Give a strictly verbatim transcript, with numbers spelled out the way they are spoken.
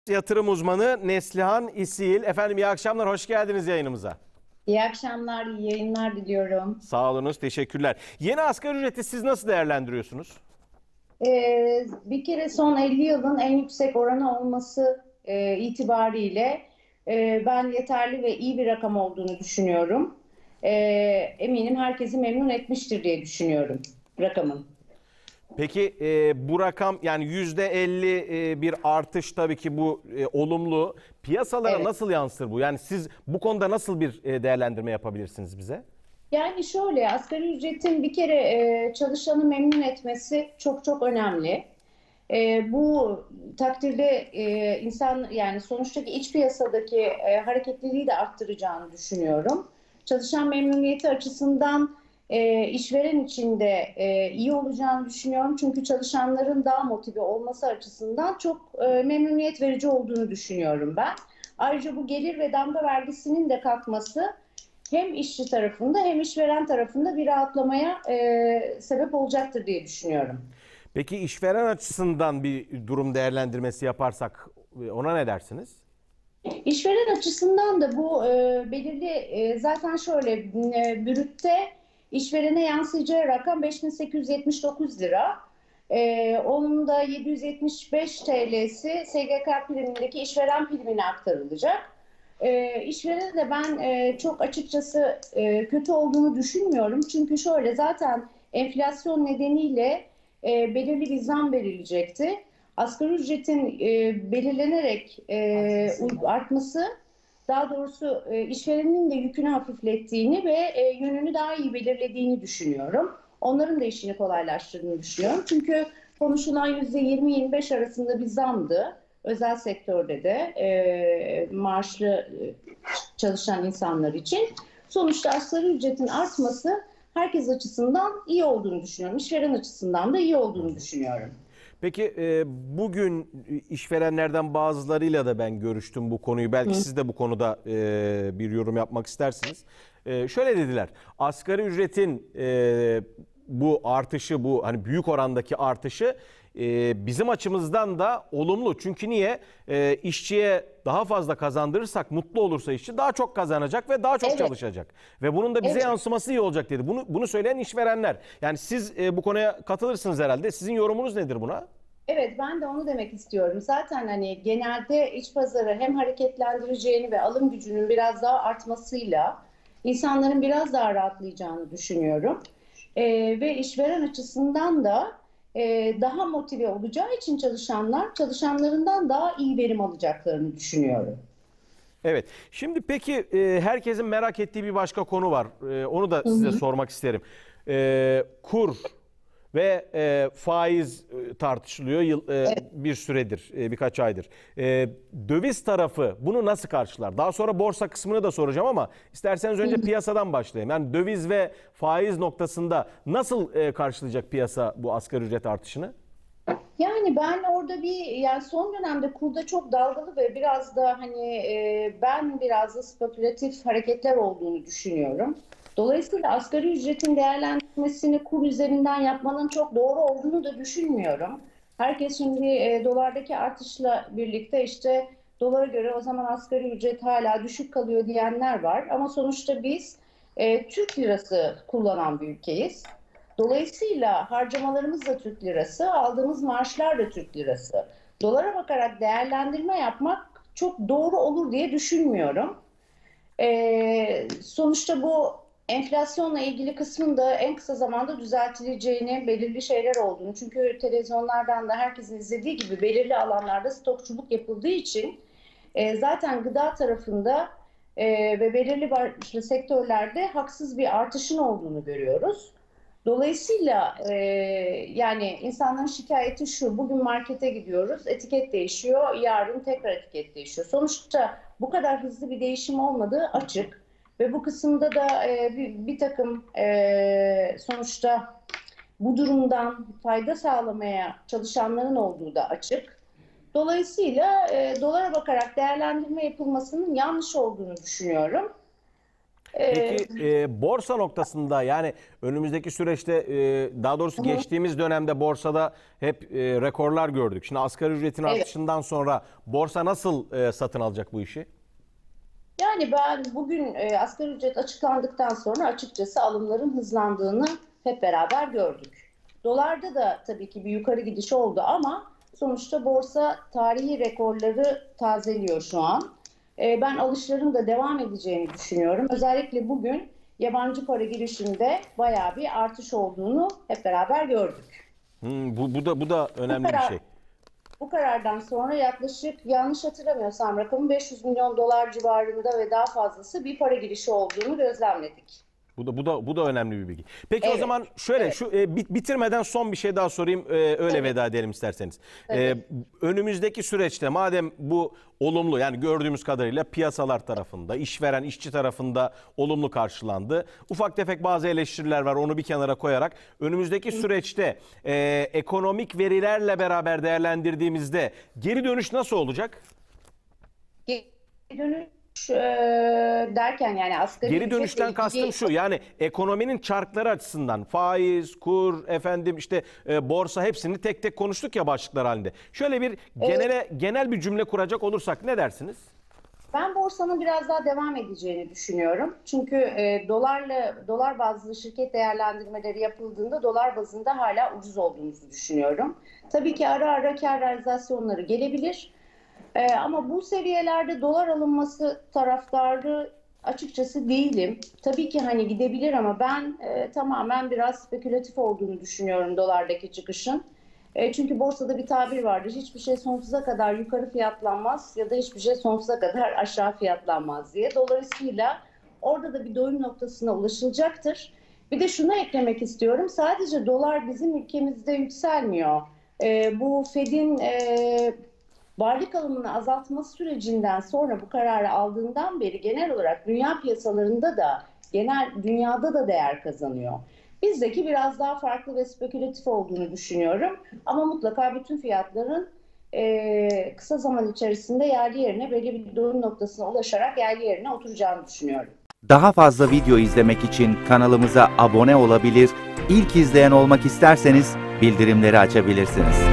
Yatırım uzmanı Neslihan İsil. Efendim iyi akşamlar, hoş geldiniz yayınımıza. İyi akşamlar, iyi yayınlar diliyorum. Sağ olunuz, teşekkürler. Yeni asgari ücreti siz nasıl değerlendiriyorsunuz? Ee, bir kere son elli yılın en yüksek oranı olması e, itibariyle e, ben yeterli ve iyi bir rakam olduğunu düşünüyorum. E, Eminim herkesi memnun etmiştir diye düşünüyorum rakamın. Peki e, bu rakam yani yüzde elli e, bir artış, tabii ki bu e, olumlu. Piyasalara Evet. nasıl yansır bu? Yani siz bu konuda nasıl bir e, değerlendirme yapabilirsiniz bize? Yani şöyle, asgari ücretin bir kere e, çalışanı memnun etmesi çok çok önemli. E, bu takdirde e, insan yani sonuçtaki iç piyasadaki e, hareketliliği de arttıracağını düşünüyorum. Çalışan memnuniyeti açısından e, işveren için de e, iyi olacağını düşünüyorum. Çünkü çalışanların daha motive olması açısından çok e, memnuniyet verici olduğunu düşünüyorum ben. Ayrıca bu gelir ve damga vergisinin de kalkması hem işçi tarafında hem işveren tarafında bir rahatlamaya e, sebep olacaktır diye düşünüyorum. Peki işveren açısından bir durum değerlendirmesi yaparsak e, ona ne dersiniz? İşveren açısından da bu e, belirli e, zaten şöyle e, brütte işverene yansıyacağı rakam beş bin sekiz yüz yetmiş dokuz lira. E, onun da yedi yüz yetmiş beş T L'si S G K primindeki işveren primine aktarılacak. E, işverene de ben e, çok açıkçası e, kötü olduğunu düşünmüyorum. Çünkü şöyle zaten enflasyon nedeniyle e, belirli bir zam verilecekti. Asgari ücretin e, belirlenerek e, artması, daha doğrusu e, işverenin de yükünü hafiflettiğini ve e, yönünü daha iyi belirlediğini düşünüyorum. Onların da işini kolaylaştırdığını düşünüyorum. Çünkü konuşulan yüzde yirmi yirmi beş arasında bir zamdı. Özel sektörde de e, maaşlı e, çalışan insanlar için. Sonuçta asgari ücretin artması herkes açısından iyi olduğunu düşünüyorum. İşveren açısından da iyi olduğunu düşünüyorum. Peki e, bugün işverenlerden bazılarıyla da ben görüştüm bu konuyu. Belki Hı. siz de bu konuda e, bir yorum yapmak istersiniz. E, şöyle dediler. Asgari ücretin e, bu artışı, bu hani büyük orandaki artışı e, bizim açımızdan da olumlu. Çünkü niye? E, işçiye daha fazla kazandırırsak, mutlu olursa işçi daha çok kazanacak ve daha çok Evet, çalışacak. Ve bunun da bize evet. yansıması iyi olacak dedi. Bunu bunu söyleyen işverenler. Yani siz e, bu konuya katılırsınız herhalde. Sizin yorumunuz nedir buna? Evet, ben de onu demek istiyorum. Zaten hani genelde iç pazarı hem hareketlendireceğini ve alım gücünün biraz daha artmasıyla insanların biraz daha rahatlayacağını düşünüyorum. Ee, ve işveren açısından da e, daha motive olacağı için çalışanlar çalışanlarından daha iyi verim alacaklarını düşünüyorum. Evet. Şimdi peki e, herkesin merak ettiği bir başka konu var. E, onu da Hı size hı. sormak isterim. E, kur ve e, faiz e, tartışılıyor yıl, e, Evet. bir süredir, e, birkaç aydır. E, döviz tarafı bunu nasıl karşılar? Daha sonra borsa kısmını da soracağım ama isterseniz Hı önce hı. piyasadan başlayayım. Yani döviz ve faiz noktasında nasıl e, karşılayacak piyasa bu asgari ücret artışını? Yani ben orada bir yani son dönemde kurda çok dalgalı ve biraz da hani e, ben biraz da spekülatif hareketler olduğunu düşünüyorum. Dolayısıyla asgari ücretin değerlendirmesini kur üzerinden yapmanın çok doğru olduğunu da düşünmüyorum. Herkes şimdi e, dolardaki artışla birlikte işte dolara göre o zaman asgari ücret hala düşük kalıyor diyenler var. Ama sonuçta biz e, Türk lirası kullanan bir ülkeyiz. Dolayısıyla harcamalarımız da Türk lirası, aldığımız maaşlar da Türk lirası. Dolara bakarak değerlendirme yapmak çok doğru olur diye düşünmüyorum. Ee, sonuçta bu enflasyonla ilgili kısmın da en kısa zamanda düzeltileceğini, belirli şeyler olduğunu. Çünkü televizyonlardan da herkesin izlediği gibi belirli alanlarda stokçuluk yapıldığı için e, zaten gıda tarafında e, ve belirli başlı sektörlerde haksız bir artışın olduğunu görüyoruz. Dolayısıyla e, yani insanların şikayeti şu, bugün markete gidiyoruz, etiket değişiyor, yarın tekrar etiket değişiyor. Sonuçta bu kadar hızlı bir değişim olmadığı açık ve bu kısımda da e, bir, bir takım e, sonuçta bu durumdan fayda sağlamaya çalışanların olduğu da açık. Dolayısıyla e, dolara bakarak değerlendirme yapılmasının yanlış olduğunu düşünüyorum. Peki e, borsa noktasında, yani önümüzdeki süreçte e, daha doğrusu geçtiğimiz dönemde borsada hep e, rekorlar gördük. Şimdi asgari ücretin Evet. artışından sonra borsa nasıl e, satın alacak bu işi? Yani ben bugün e, asgari ücret açıklandıktan sonra açıkçası alımların hızlandığını hep beraber gördük. Dolarda da tabii ki bir yukarı gidiş oldu ama sonuçta borsa tarihi rekorları tazeliyor şu an. E, ben alışların da devam edeceğini düşünüyorum. Özellikle bugün yabancı para girişinde bayağı bir artış olduğunu hep beraber gördük. Hmm, bu, bu da bu da Bu önemli bir karar, şey. bu karardan sonra yaklaşık, yanlış hatırlamıyorsam rakamı beş yüz milyon dolar civarında ve daha fazlası bir para girişi olduğunu gözlemledik. Bu da bu da bu da önemli bir bilgi. Peki o Evet, zaman şöyle evet. şu e, bit- bitirmeden son bir şey daha sorayım, e, öyle Tabii. veda edelim isterseniz. E, Tabii. önümüzdeki süreçte madem bu olumlu, yani gördüğümüz kadarıyla piyasalar tarafında, işveren, işçi tarafında olumlu karşılandı. Ufak tefek bazı eleştiriler var, onu bir kenara koyarak önümüzdeki süreçte e, ekonomik verilerle beraber değerlendirdiğimizde geri dönüş nasıl olacak? Geri dönüş e, derken yani asgari Geri ücretle dönüşten ilgili- kastım şu, yani ekonominin çarkları açısından faiz, kur, efendim işte e, borsa, hepsini tek tek konuştuk ya başlıklar halinde. Şöyle bir genele, genel bir cümle kuracak olursak ne dersiniz? Ben borsanın biraz daha devam edeceğini düşünüyorum. Çünkü e, dolarla dolar bazlı şirket değerlendirmeleri yapıldığında dolar bazında hala ucuz olduğumuzu düşünüyorum. Tabii ki ara ara kar realizasyonları gelebilir. E, ama bu seviyelerde dolar alınması taraftarı açıkçası değilim. Tabii ki hani gidebilir ama ben e, tamamen biraz spekülatif olduğunu düşünüyorum dolardaki çıkışın. E, çünkü borsada bir tabir vardır. Hiçbir şey sonsuza kadar yukarı fiyatlanmaz ya da hiçbir şey sonsuza kadar aşağı fiyatlanmaz diye. Dolayısıyla orada da bir doyum noktasına ulaşılacaktır. Bir de şunu eklemek istiyorum. Sadece dolar bizim ülkemizde yükselmiyor. E, bu Fed'in e, varlık alımını azaltması sürecinden sonra bu kararı aldığından beri genel olarak dünya piyasalarında da, genel dünyada da değer kazanıyor. Bizdeki biraz daha farklı ve spekülatif olduğunu düşünüyorum. Ama mutlaka bütün fiyatların e, kısa zaman içerisinde yerli yerine belli bir doyum noktasına ulaşarak yerli yerine oturacağını düşünüyorum. Daha fazla video izlemek için kanalımıza abone olabilir, ilk izleyen olmak isterseniz bildirimleri açabilirsiniz.